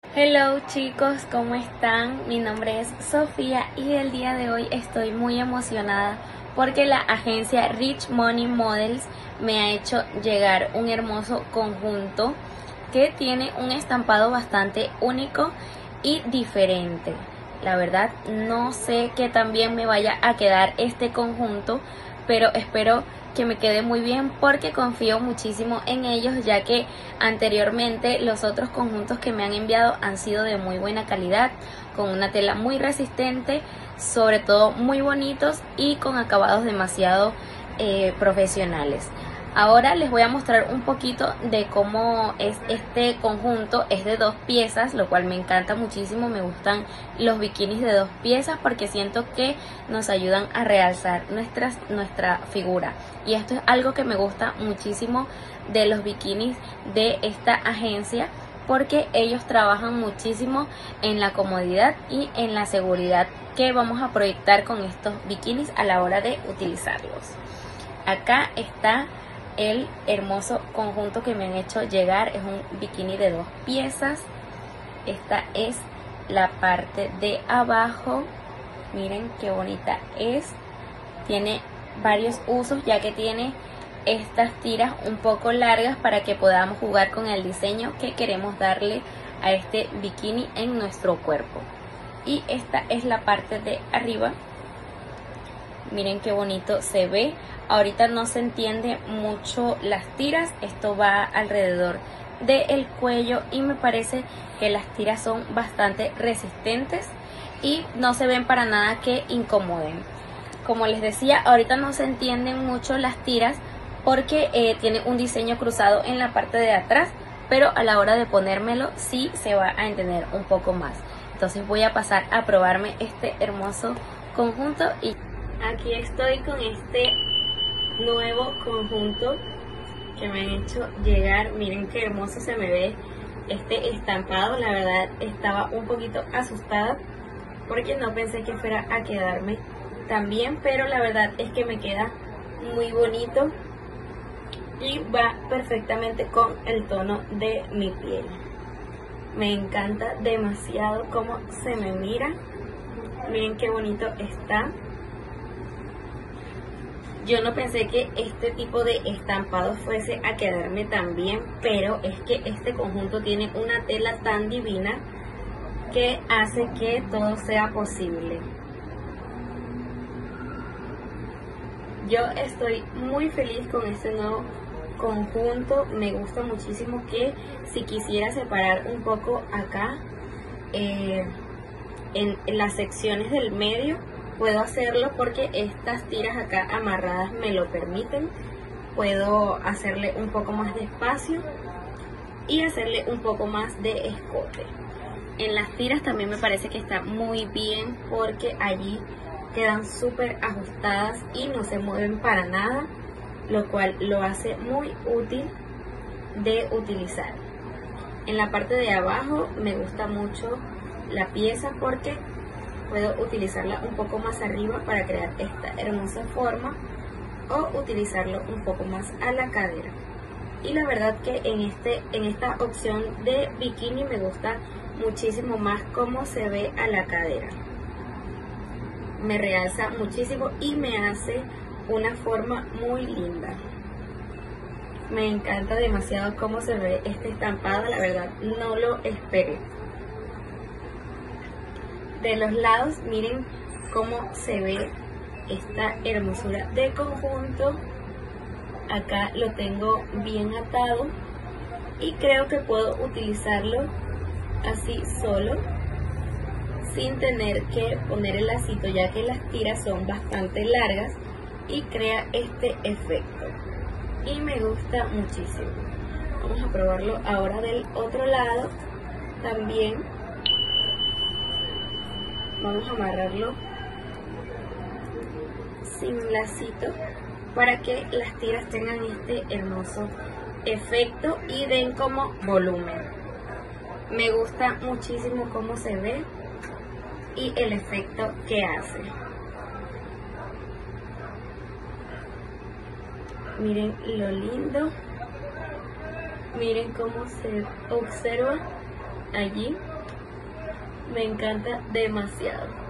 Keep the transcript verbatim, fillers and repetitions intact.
Hello chicos, ¿cómo están? Mi nombre es Sofía y el día de hoy estoy muy emocionada porque la agencia Rich Money Models me ha hecho llegar un hermoso conjunto que tiene un estampado bastante único y diferente. La verdad no sé qué tan bien me vaya a quedar este conjunto, pero espero que me quede muy bien porque confío muchísimo en ellos, ya que anteriormente los otros conjuntos que me han enviado han sido de muy buena calidad, con una tela muy resistente, sobre todo muy bonitos y con acabados demasiado eh, profesionales. Ahora les voy a mostrar un poquito de cómo es este conjunto. Es de dos piezas, lo cual me encanta muchísimo. Me gustan los bikinis de dos piezas porque siento que nos ayudan a realzar nuestras, nuestra figura. Y esto es algo que me gusta muchísimo de los bikinis de esta agencia, porque ellos trabajan muchísimo en la comodidad y en la seguridad que vamos a proyectar con estos bikinis a la hora de utilizarlos. Acá está el hermoso conjunto que me han hecho llegar. Es un bikini de dos piezas. Esta es la parte de abajo. Miren qué bonita es. Tiene varios usos, ya que tiene estas tiras un poco largas para que podamos jugar con el diseño que queremos darle a este bikini en nuestro cuerpo. Y esta es la parte de arriba. Miren qué bonito se ve. Ahorita no se entiende mucho las tiras. Esto va alrededor del cuello y me parece que las tiras son bastante resistentes y no se ven para nada que incomoden. Como les decía, ahorita no se entienden mucho las tiras porque eh, tiene un diseño cruzado en la parte de atrás, pero a la hora de ponérmelo sí se va a entender un poco más. Entonces voy a pasar a probarme este hermoso conjunto y aquí estoy con este nuevo conjunto que me han hecho llegar. Miren qué hermoso se me ve este estampado. La verdad estaba un poquito asustada porque no pensé que fuera a quedarme tan bien, pero la verdad es que me queda muy bonito y va perfectamente con el tono de mi piel. Me encanta demasiado cómo se me mira. Miren qué bonito está. Yo no pensé que este tipo de estampado fuese a quedarme tan bien, pero es que este conjunto tiene una tela tan divina que hace que todo sea posible. Yo estoy muy feliz con este nuevo conjunto. Me gusta muchísimo que si quisiera separar un poco acá eh, en, en las secciones del medio, puedo hacerlo porque estas tiras acá amarradas me lo permiten. Puedo hacerle un poco más de espacio y hacerle un poco más de escote. En las tiras también me parece que está muy bien porque allí quedan súper ajustadas y no se mueven para nada, lo cual lo hace muy útil de utilizar. En la parte de abajo me gusta mucho la pieza porque puedo utilizarla un poco más arriba para crear esta hermosa forma o utilizarlo un poco más a la cadera. Y la verdad que en, este, en esta opción de bikini me gusta muchísimo más cómo se ve a la cadera. Me realza muchísimo y me hace una forma muy linda. Me encanta demasiado cómo se ve este estampado, la verdad no lo esperé. De los lados miren cómo se ve esta hermosura de conjunto. Acá lo tengo bien atado y creo que puedo utilizarlo así solo, sin tener que poner el lacito, ya que las tiras son bastante largas y crea este efecto y me gusta muchísimo. Vamos a probarlo ahora del otro lado. También vamos a amarrarlo sin lacito para que las tiras tengan este hermoso efecto y den como volumen. Me gusta muchísimo cómo se ve y el efecto que hace. Miren lo lindo. Miren cómo se observa allí me encanta demasiado.